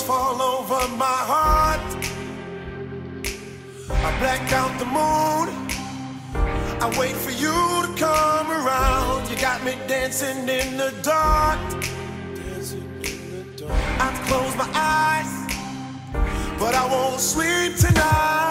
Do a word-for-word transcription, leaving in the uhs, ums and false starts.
fall over my heart. I black out the moon. I wait for you to come around. You got me dancing in the dark. I close my eyes, but I won't sleep tonight.